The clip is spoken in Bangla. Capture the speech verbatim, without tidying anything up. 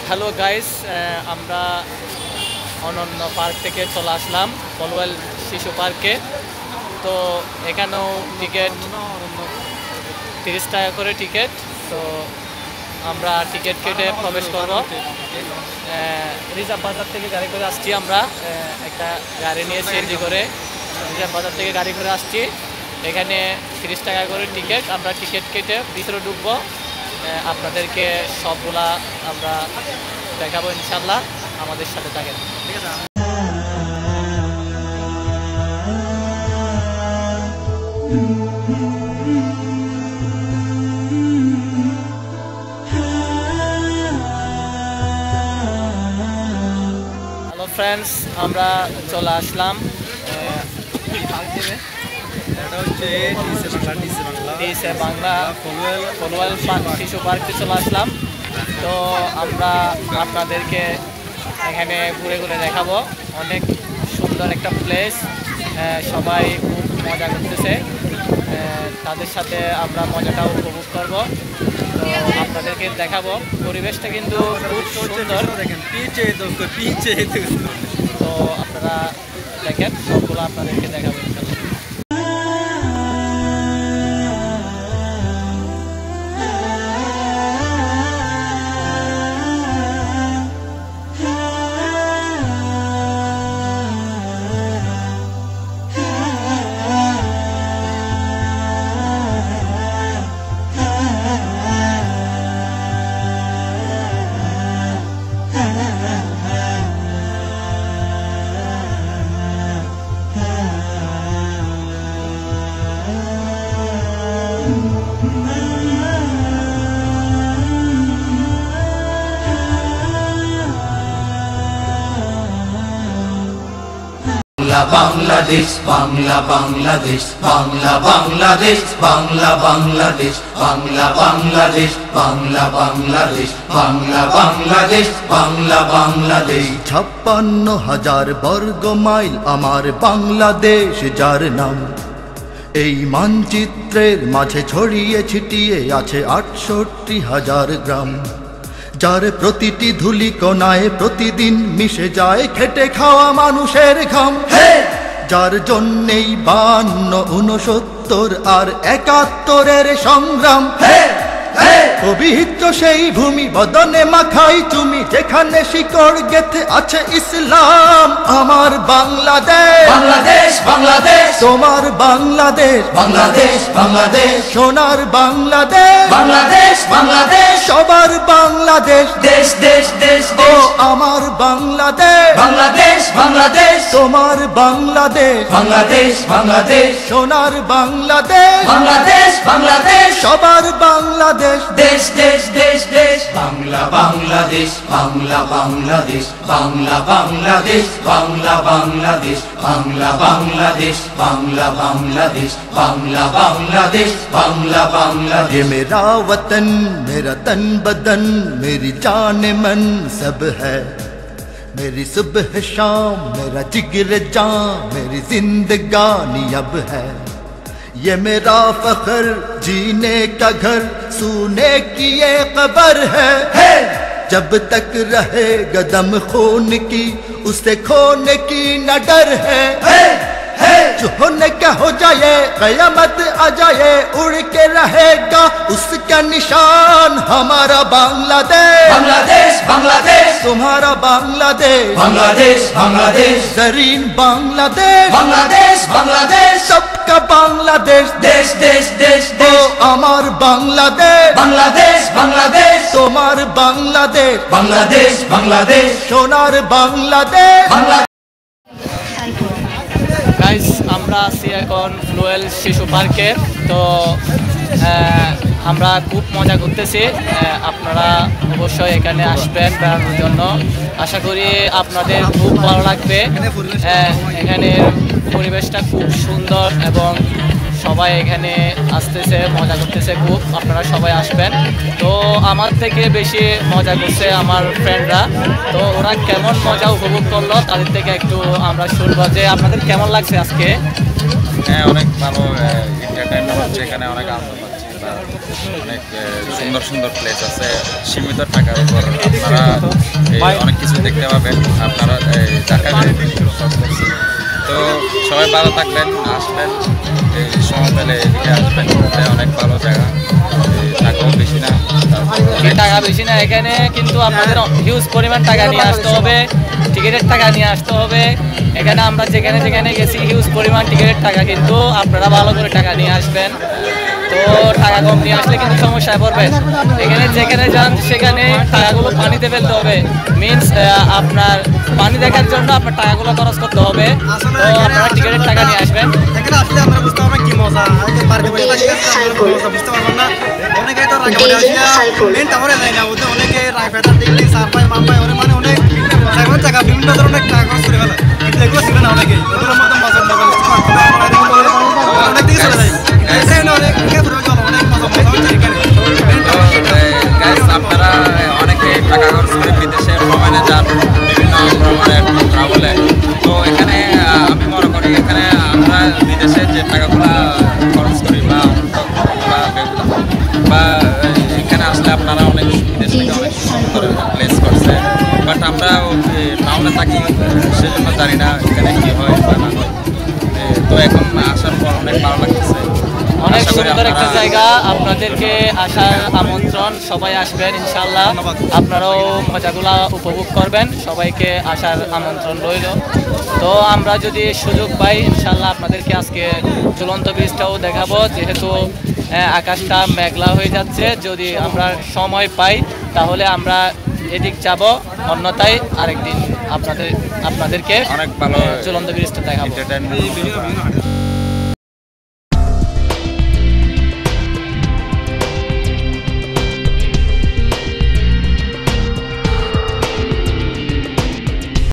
হ্যালো গাইস, আমরা অনন্য পার্ক থেকে চলে আসলাম ফলওয়েল শিশু পার্কে। তো এখানেও টিকিট তিরিশ টাকা করে টিকিট। তো আমরা টিকিট কেটে প্রবেশ করব। রিজার্ভ বাজার থেকে গাড়ি করে আসছি, আমরা একটা গাড়ি নিয়ে সিএনজি করে রিজার্ভ বাজার থেকে গাড়ি করে আসছি। এখানে তিরিশ টাকা করে টিকিট। আমরা টিকিট কেটে ভিতরে ঢুকবো, আপনাদেরকে সবগুলা আমরা দেখাবো ইনশাল্লাহ। আমাদের সাথে থাকেন, ঠিক আছে? হ্যালো ফ্রেন্ডস, আমরা চলে আসলাম বাংলা ফলওয়েল শিশু পার্কে চলে আসলাম। তো আমরা আপনাদেরকে এখানে ঘুরে ঘুরে দেখাবো। অনেক সুন্দর একটা প্লেস, সবাই খুব মজা করতেছে, তাদের সাথে আমরা মজাটাও উপভোগ করব। তো আপনাদেরকে দেখাবো, পরিবেশটা কিন্তু খুব সুন্দর। তো আপনারা দেখেন, সবগুলো আপনাদেরকে দেখাবো ইনশাল্লাহ। বাংলাদেশ বাংলা বাংলাদেশ বাংলা বাংলাদেশ বাংলা বাংলাদেশ বাংলা বাংলাদেশ বাংলা বাংলাদেশ বাংলা বাংলাদেশ বাংলা বাংলাদেশ ছাপ্পান্ন হাজার বর্গ মাইল আমার বাংলাদেশ যার নাম। এই মানচিত্রের মাঝে ছড়িয়ে ছিটিয়ে আছে আটষট্টি হাজার গ্রাম, যার প্রতিটি ধুলি কোনায় প্রতিদিন মিশে যায় খেটে খাওয়া মানুষের ঘাম। যার জন্যেই বান্ন উনসত্তর আর একাত্তরের সংগ্রাম। পবিত্র সেই ভূমি বদনে মাখাই তুমি, যেখানে শিকড় গেথে আছে ইসলাম। আমার বাংলাদেশ বাংলাদেশ বাংলাদেশ তোমার বাংলাদেশ বাংলাদেশ বাংলাদেশ সোনার বাংলাদেশ বাংলাদেশ বাংলাদেশ সবার বাংলাদেশ। দেশ দেশ দেশ ও দেশ আমার বাংলাদেশ বাংলাদেশ বাংলাদেশ তোমার বাংলাদেশ বাংলাদেশ বাংলাদেশ সোনার বাংলাদেশ বাংলাদেশ বাংলাদেশ সবার বাংলাদেশ। দেশ দেশ দেশ দেশ বাংলা বাংলাদেশ বাংলা বাংলাদেশ বাংলা বাংলাদেশ বাংলা বাংলাদেশ বাংলা বাংলাদেশ বাংলা বাংলাদেশ বাংলা বাংলাদেশ বাংলা বাংলাদেশ। ये मेरा वतन मेरा तन बदन मेरी जान मन सब है, मेरी सुबह शाम मेरा जिगर जान मेरी जिंदगानी अब है। ये मेरा फख्र जीने का घर सूने की ये कब्र है। जब तक रहे गदम खून की उसे खोने की न डर है। जो होने का हो जाए कयामत आ जाए उड़ के रहेगा उसका निशान। हमारा बांग्लादेश बांग्लादेश बांग्लादेश तुम्हारा बांग्लादेश बांग्लादेश बांग्लादेश जरीन बांग्लादेश बांग्लादेश बांग्लादेश सबका बांग्लादेश। देश देश देश ओ देश আমার বাংলাদেশ बांग्लादेश बांग्लादेश তোমার বাংলাদেশ बांग्लादेश बांग्लादेश সোনার বাংলাদেশ। बांग्लादेश গাইস, আমরা আছি এখন ফ্লোয়েল শিশু পার্কে। তো আমরা খুব মজা করতেছি, আপনারা অবশ্যই এখানে আসবেন বেড়ানোর জন্য। আশা করি আপনাদের খুব ভালো লাগবে। এখানে পরিবেশটা খুব সুন্দর এবং সবাই এখানে আসতেছে, মজা করতেছে খুব। আপনারা সবাই আসবেন। তো আমার থেকে বেশি মজা করছে আমার ফ্রেন্ডরা। তো ওরা কেমন মজা উপভোগ করলো তাদের থেকে একটু আমরা শুনবো যে আপনাদের কেমন লাগছে আজকে। হ্যাঁ, অনেক ভালো এন্টারটেইনমেন্ট হচ্ছে, এখানে অনেক আনন্দ পাচ্ছি। বা অনেক আহ, সুন্দর সুন্দর প্লেস আছে সীমিত টাকার উপর আপনারা এই অনেক কিছু দেখতে পাবেন আপনারা এই ঢাকায় সব করছি। তো সবাই ভালো থাকবেন, আসবেন, এই সময় পেলে এদিকে আসবেন, এটা অনেক ভালো জায়গা, এই টাকাও বেশি না, তারপর অনেক টাকা বেশি না, এখানে কিন্তু আপনাদের হিউজ পরিমাণ টাকা নিয়ে আসতে হবে, টিকিটের টাকা নিয়ে আসতে হবে। এখানে আমরা যেখানে যেখানে গেছি হিউজ পরিমাণ টিকিটের টাকা, কিন্তু আপনারা ভালো করে টাকা নিয়ে আসবেন। তো টাকা কম নিয়ে আসলে কিন্তু সমস্যায় পড়বেন। এখানে যেখানে যান সেখানে টাকাগুলো পানিতে ফেলতে হবে, মিনস আপনার পানি দেখার জন্য আপনার টাকাগুলো খরচ করতে হবে। তো আপনারা টিকিটের টাকা নিয়ে আসবেন। এখানে আসলে আমরা বুঝতে পারবেন কি মজা, আগে বাড়িতে বসে থাকি আমরা মজা বুঝতে পারবেন না। অনেকে তো রাগে পড়ে আসিয়া মেন টাওয়ারে যায় না, ওদের অনেকে রাগ ফেটা দেখলি সার পায় মাম পায়, ওরে মানে অনেক সাইবার টাকা বিভিন্ন ধরনের টাকা খরচ করে ফেলে, কিন্তু এগুলো ছিল না অনেকে, ওগুলোর মধ্যে মজা মজা বুঝতে পারবেন না। অনেক দিকে চলে যায় এখানে অনেক অনেক মজা মজা হচ্ছে এখানে। গাইস আপনারা অনেকে টাকা খরচ করে বিদেশে ভ্রমণে যান, বিভিন্ন ভ্রমণের ট্রাভেলে। তো এখানে আহ, আমি মনে করি এখানে আমরা বিদেশে যে টাকাগুলো খরচ করি বা বা বা এখানে আসলে আপনারা অনেক বিদেশ থেকে অনেক সুন্দর প্লেস করছে, বাট আমরা টাউনে থাকি সেজন্য জানি না এখানে কী হয় বা না হয়। এ, তো এখন আসার পর অনেক ভালো লাগতেছে। অনেক আশা করি সুন্দর একটা আপনারা- জায়গা, আপনাদেরকে আসার আমন্ত্রণ, সবাই আসবেন ইনশাল্লাহ, আপনারাও মজাগুলা উপভোগ করবেন, সবাইকে আসার আমন্ত্রণ রইল। তো আমরা যদি সুযোগ পাই ইনশাল্লাহ আপনাদেরকে আজকে ঝুলন্ত ব্রিজটাও দেখাবো, যেহেতু আহ, আকাশটা মেঘলা হয়ে যাচ্ছে। যদি আমরা সময় পাই তাহলে আমরা এদিক যাব, অন্যথায় আরেকদিন আপনাদের আপনাদেরকে অনেক ভালো ঝুলন্ত ব্রিজটা দেখাবো। entertainment